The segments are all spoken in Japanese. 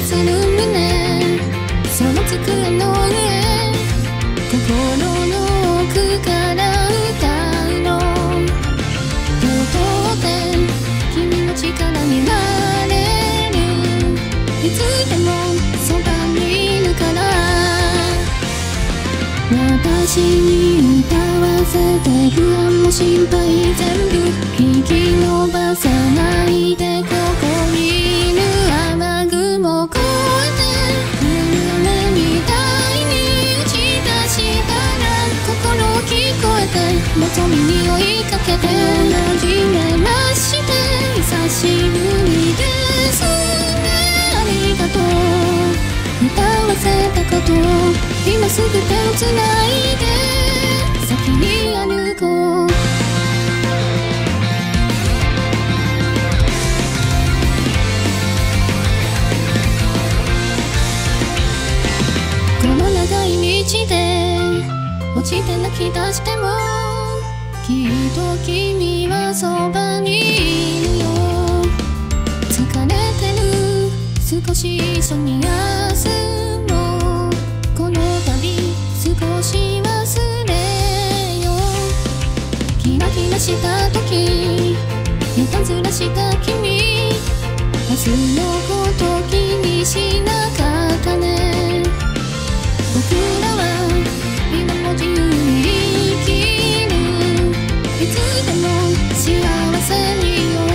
する胸、その机の上、心の奥から歌うの。手を取って君の力になれる、いつでもそばにいるから。私に歌わせて不安も心配全部引き伸ばさないで、ここにいる雨雲越えて雨みたいに打ち出したら、心を聞こえて望みに追いかけてなじめまして、久しぶりですね、ありがとう。歌わせたこと今すぐ手をつないで先に歩こう。この長い道で落ちて泣き出してもきっと君はそばにいるよ。疲れてる少し一緒に休もう、この旅少し忘れよう。キラキラした時いたずらした君、明日のこと気にしなかったね。僕らは今も自由に生きる、いつでも幸せによ。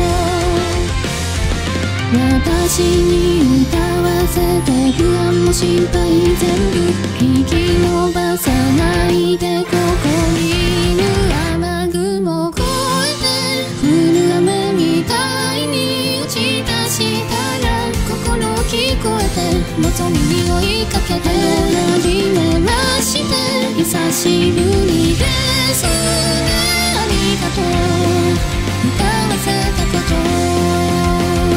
私に歌わせて不安も心配全部引き伸ばさないで、ここにいる雨雲越えて降る雨みたいに打ち出したら、心を聞こえて望みに追いかけてなじめまして、久しぶりですね、ありがとう。歌わせたこと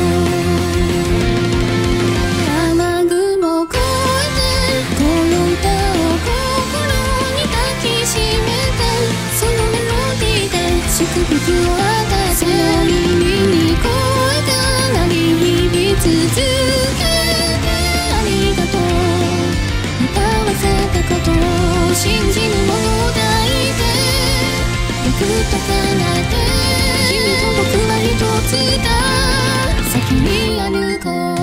祝福を与えて耳に声が鳴り響き続けて、ありがとう。歌わせたことを信じるものだいて、僕と叶えて、君と僕は一つだ、先に歩こう。